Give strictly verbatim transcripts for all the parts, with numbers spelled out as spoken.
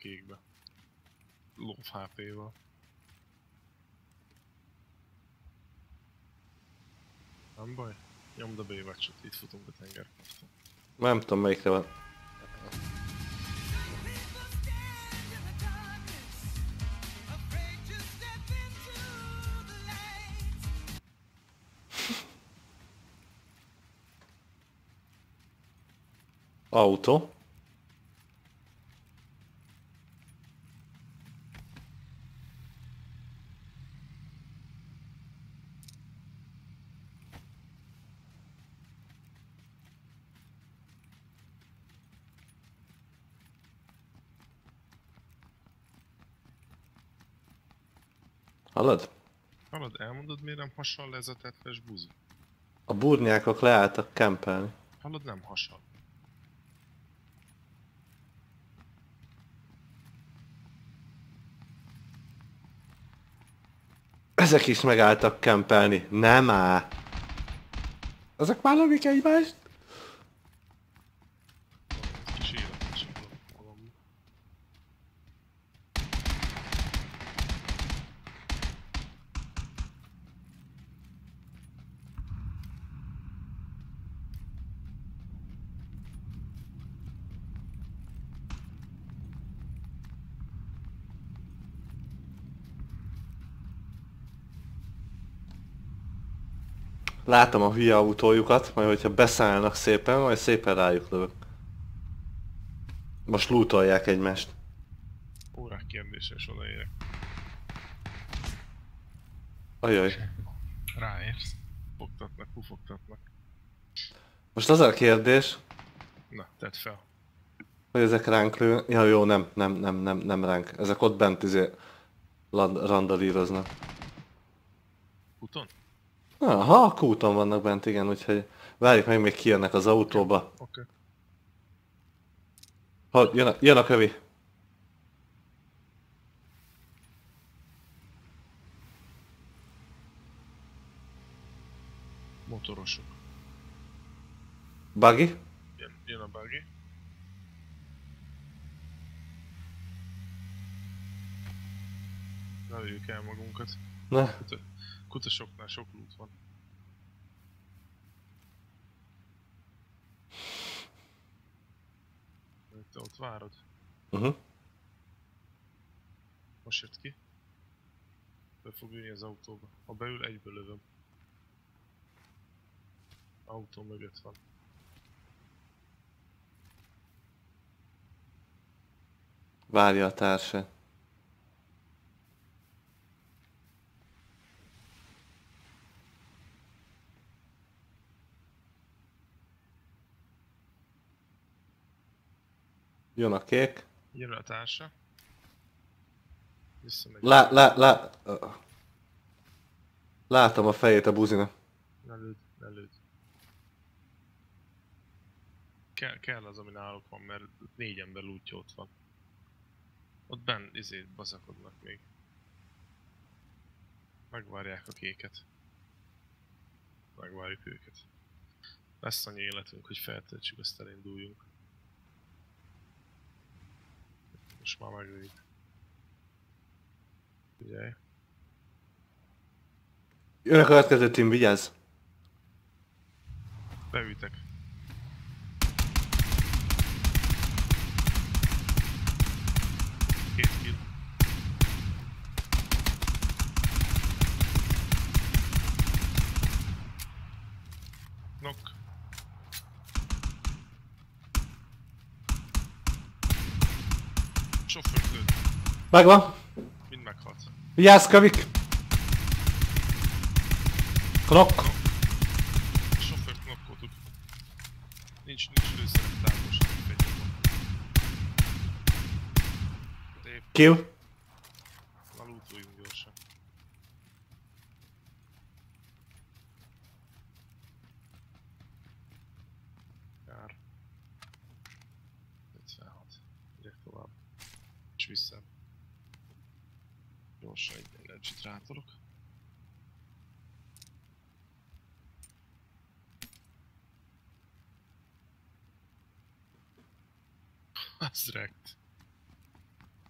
kékbe. Lóf há pé-val. Nem baj. Nyomd a B-vacsot, itt futunk a tengerparton. Nem tudom melyikre van. Autó. Hallod? Hallod, elmondod, miért nem hasonl le ez a tetves buzi? A burnyákok leálltak kempelni. Hallod, nem hasonl. Ezek is megálltak kempelni. Nem áll. Ezek már lövik egymást. Ez kis életes valami. Látom a hülye autójukat, majd hogyha beszállnak szépen, majd szépen rájuk lövök. Most lootolják egymást. Órák kérdése, és odaérek. Ajaj. Ráérsz. Fogtatnak, pufogtatnak. Most az a kérdés, Na, tedd fel. hogy ezek ránk lő... Ja jó, nem, nem, nem, nem, nem ránk. Ezek ott bent izé... land- randalíroznak. Úton? Aha, a kúton vannak bent, igen, úgyhogy... Várjuk meg, még kijönnek az autóba. Oké. Ha, jön a, jön a kövi. Motorosok. Buggy? Jön, jön a buggy. Ne lőjük el magunkat. Ne. Kuta, kutasoknál sok loot van. Te ott várod? Uh-huh. Most jött ki. Be fog ülni az autóba. Ha beül, egyből lövöm. Autó mögött van. Várja a társa. Jön a kék. Jön a társa. Visszamegy. Lá, lá, lá... Látom a fejét a buzinak. Ne lőd, ne lőd. Kell, kell az, ami náluk van, mert négy ember lootja ott van. Ott benn izét bazakodnak még. Megvárják a kéket. Megvárjuk őket. Lesz annyi életünk, hogy feltöltsük, azt elinduljunk. Most már megvéd. Figyelj. Jön a következő team, vigyázz! Beültek. Két kill. Knock. Sofőrt lőtt. Megvan! Mind meghalt. Vigyázz, kövik! Knock! Sofőrt knockoltuk. Nincs, nincs lőszerem távolság, fegyverben. Épp, Kill! na lootoljunk gyorsan. Kár. ötvenhat. Megyek tovább. És vissza. Gyorsan egy energy-t rátolok. Az rekt.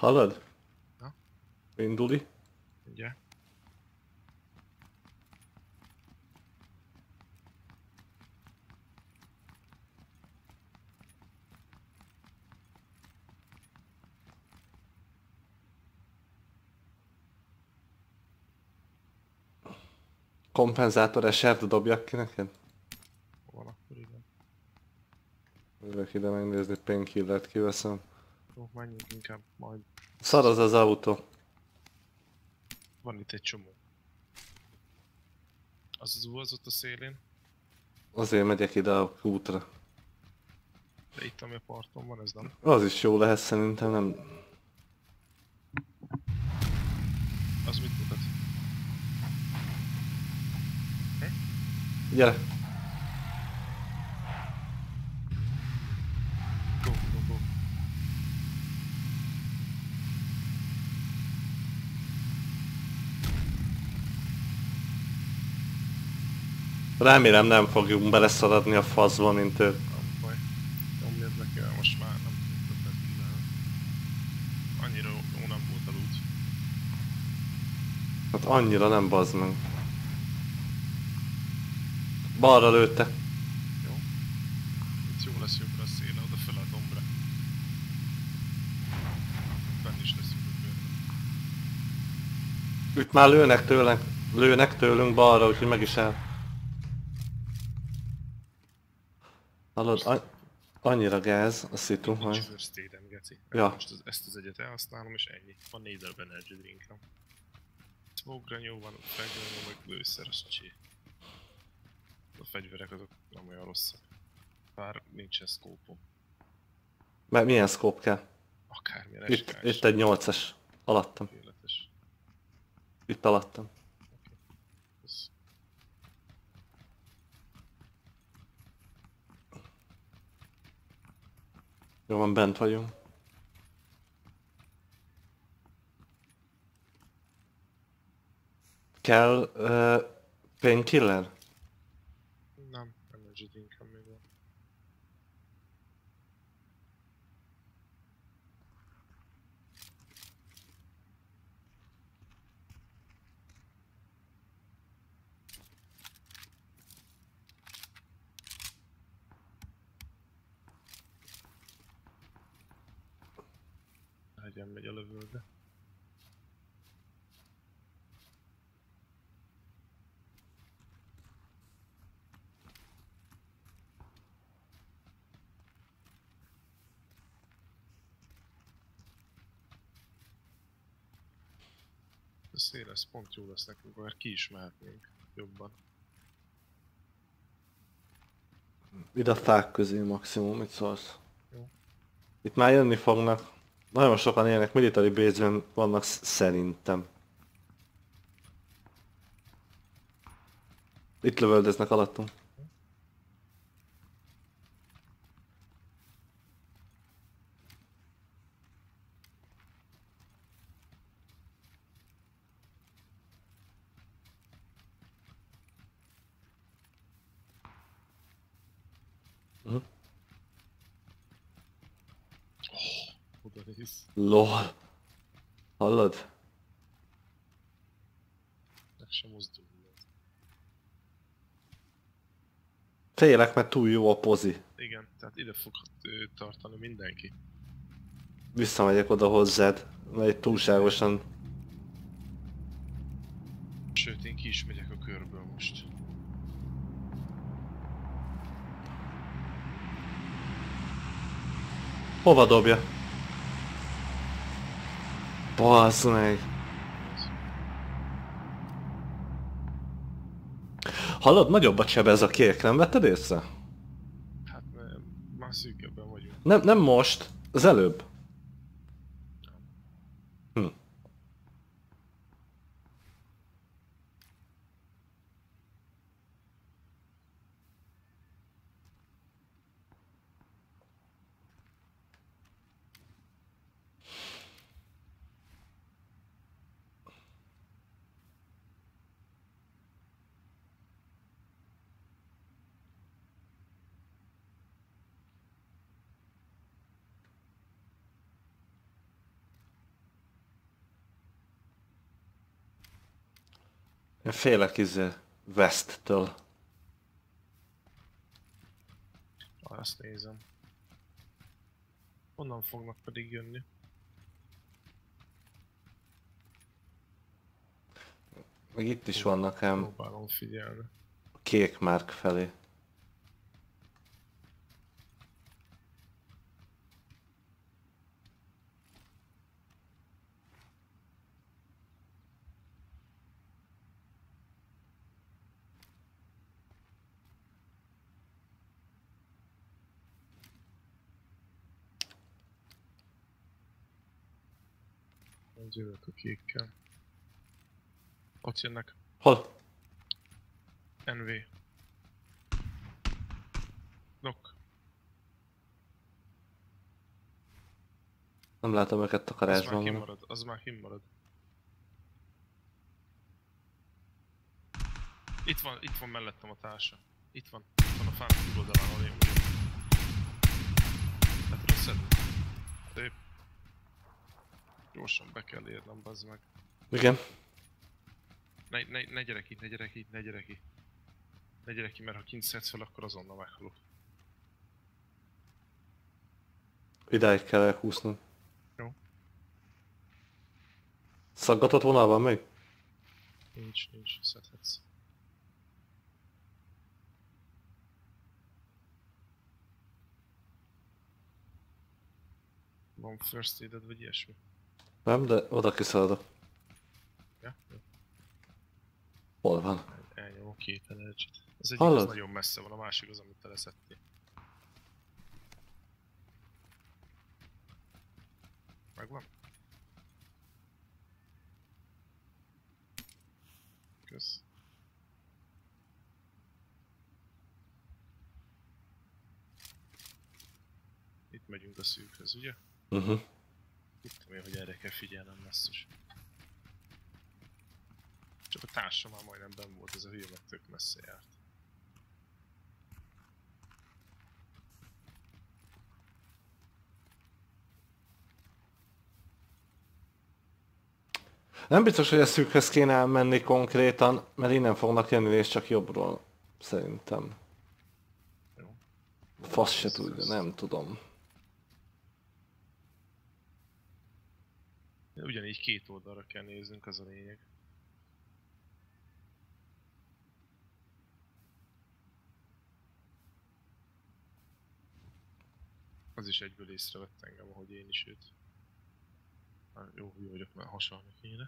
Hallod? Na? Induli. Ugye? Kompenzátor esert dobjak ki neked? Van akkor igen. Jövök ide megnézni, painkillert kiveszem. Jó, menjünk inkább majd. Szar az az autó. Van itt egy csomó. Az az ú az ott a szélén, Azért megyek ide a útra. de itt ami a parton van, ez nem. Az is jó lehet szerintem, nem... Az mit mutat? Gyere! Go, go, go. Remélem nem fogjunk beleszaladni a faszba, mint ő. Nem baj. Nyomjad neki el, most már nem tudok többet minden. Annyira jó nem volt a loot. Hát annyira nem bazd meg. Balra lőtte. Jó. Itt jó lesz jobbra a széle, oda fel a dombra. Benn is lesz jobb a körbe. Itt már lőnek tőlünk, lőnek tőlünk balra, úgyhogy meg is el. Hallod, an- annyira gáz a szitu, Nincs hogy... first aid-em, geci. Ja. Most az, ezt az egyet elhasználom és ennyi. Van négy darab energy drinkem. Smoke grenade van, fegyver, meg lőszer, az csé. A fegyverek azok nem olyan rosszak. Bár nincsen scope-om. Mert milyen scope kell? Akármilyen Itt, eskás. itt egy nyolcas. Alattam. Tökéletes. Itt alattam. Ez Jó van, bent vagyunk. Kell uh, painkiller? nem, energy drinkem még van. Legyen megy a lövölbe. A széles pont jó lesz nekünk, mert ki is mehetnénk jobban. Ide a fák közé maximum, mit szólsz? Jó. Itt már jönni fognak. Nagyon sokan élnek, military base-ben vannak sz- szerintem. Itt lövöldöznek alattunk. Mhm. Oda néz. Lol. Hallod? Meg sem mozdul. Félek, mert túl jó a pozi. Igen, tehát ide fog ö, tartani mindenki. Visszamegyek oda hozzád, mert itt túlságosan... Sőt, én ki is megyek a körből most. Hova dobja? Bazd meg! Hallod, nagyobb a csebe ez a kék, nem vetted észre? Hát mert már szűkebben vagyunk. Nem, nem most, az előbb. Hm. Én félek izé West-től. Azt nézem. Honnan fognak pedig jönni? Meg itt is vannak ám Próbálom figyelni. kék márk felé. Az jövök a kékkel. Ott jönnek. Hol? en vé. Knock. Nem látom őket Az már takarásban. kim Van. marad, az már kim marad. Itt van, itt van mellettem a társa. Itt van, itt van a fán túloldalán, ahol én vagyok. Hát rossz szedni. Szép. Gyorsan be kell érnem, bazd meg. Igen. Ne, ne, ne gyere ki, ne gyere ki, ne gyere ki. Ne gyere ki, mert ha kint szedsz fel, akkor azonnal meghalok. Idáig kell elkúsznunk. Jó. Szaggatott vonal van még? Nincs, nincs, szedhetsz. Van first aid-ed vagy ilyesmi? Nem, de oda kiszaladok. Ja? Jó. Hol van? El- Elnyomok két energy-t. Az egyik Hallod? az nagyon messze van, a másik az, amit te leszettél. Megvan? Kösz. Itt megyünk a szűkhöz, ugye? Uh -huh. Tudtam én, hogy erre kell figyelnem messzus. Csak a társam már majdnem benn volt, ez a hülye meg tök messze járt. Nem biztos, hogy a szűkhez kéne elmenni konkrétan, mert innen fognak jönni és csak jobbról. Szerintem. Jó. Fasz se tudja, nem tudom. Ugyanígy két oldalra kell néznünk, az a lényeg. Az is egyből észrevett engem, ahogy én is őt. Már jó, jó vagyok, mert hasalni kéne.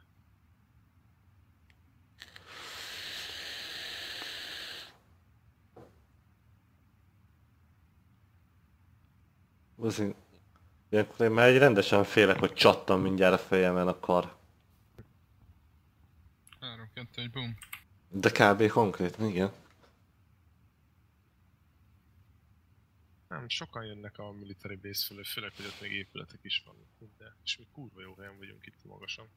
Azért, ilyenkor én már egy rendesen félek, hogy csattam mindjárt a fejemen a kar. három, kettő, egy, boom. De kb. Konkrétan, igen. Nem, sokan jönnek a military base fölé, főleg, hogy ott még épületek is vannak. De, és mi kurva jó helyen vagyunk itt magasan.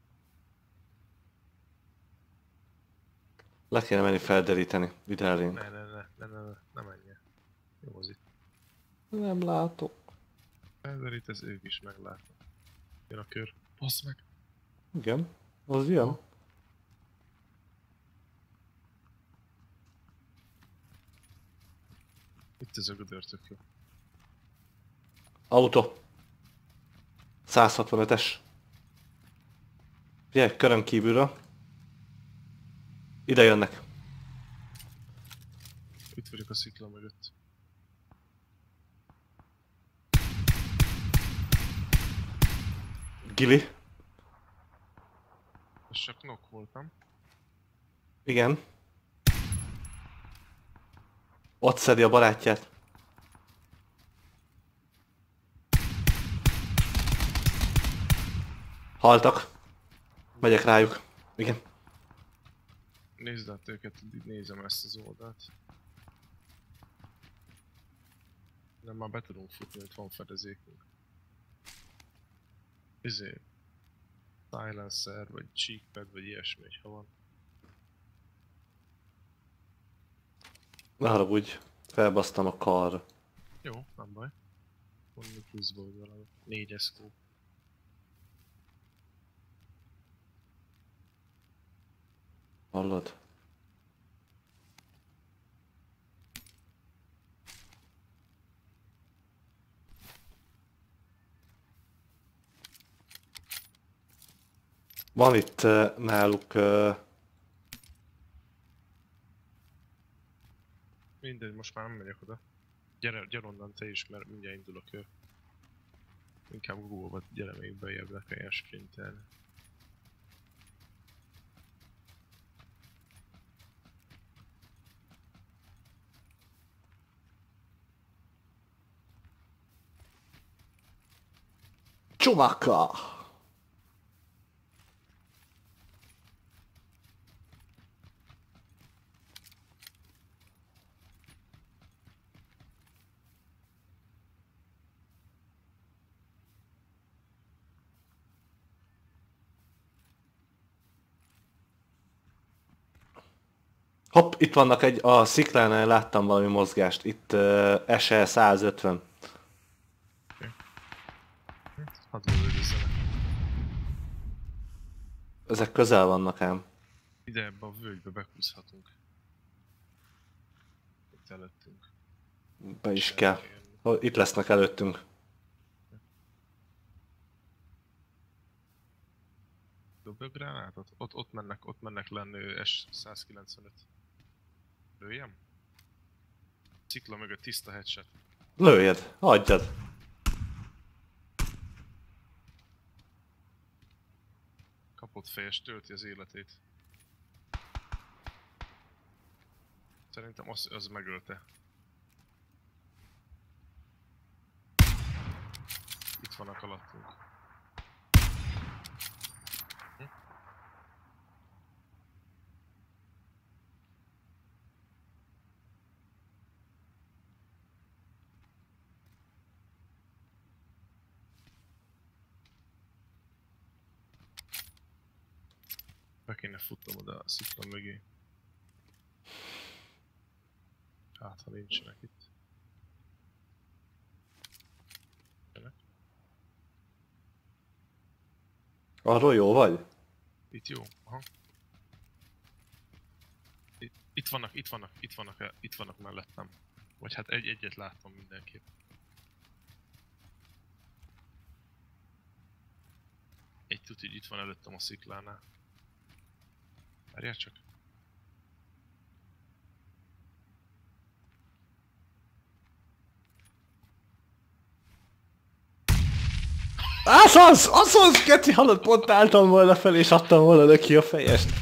Le kéne menni felderíteni, ide elénk. Ne, ne, ne, ne, ne, ne, ne menjen. Jó az itt. Nem látok. Felderít, ez ők is meglátnak. Jön a kör. Bassz meg! Igen, az jön. Itt ez a gödör tök jó. Autó. száz hatvanötes. Figyelj, körön kívülről. Ide jönnek. Itt vagyok a szikla mögött. Gili. Ez csak knock voltam. Igen. Ott szedi a barátját. Haltak. Megyek rájuk. Igen. Nézd át őket, így nézem ezt az oldalt. Nem, már be tudunk futni, hogy van fedezékünk. Izé... Silencer, vagy cheekpad, vagy ilyesmi, ha van. Ne haragudj. Felbasztam a karra. Jó, nem baj. Mondjuk pluszba, hogy valami. Négyes scope. Hallod? Van itt uh, náluk... Uh... Mindegy, most már nem megyek oda. Gyere, gyere onnan te is, mert mindjárt indul a kör. Inkább Google-ba gyere még bejebb, le kelljen sprintelni. Csomaka! Hopp, itt vannak egy, a sziklánál láttam valami mozgást, itt uh, es e százötven. Okay. Hadd lövődözzenek. Ezek közel vannak ám. Ide ebbe a völgybe bekúszhatunk. Itt előttünk. Be is kell. Itt lesznek előttünk. Dobjuk gránátot? Ott, ott mennek, ott mennek lenni es százkilencvenöt. Lőjem? Cikla mögött tiszta headshot. Lőjed, adjad. Kapott fejes, tölti az életét. Szerintem az, az megölte. Itt vannak alattunk. Hm? Be kéne futnom oda a szikla mögé. Hát, ha nincsenek itt. Jönnek. Arról jó vagy? Itt jó, aha. Itt, itt vannak, itt vannak, itt vannak, itt vannak mellettem. Vagy hát egy, egyet láttam mindenképp. Egy tuti, hogy itt van előttem a sziklánál. Várjál csak. Az az! Az az! Keci, hallod, pont álltam volna fel és adtam volna neki a fejest.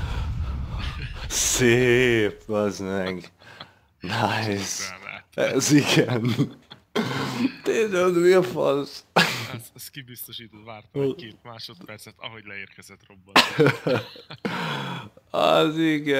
Szép, az meg. Nice. Ez igen. Tényleg, mi a fasz? Ez, ez kibiztosított, vártam egy két másodpercet, ahogy leérkezett robban. Az igen.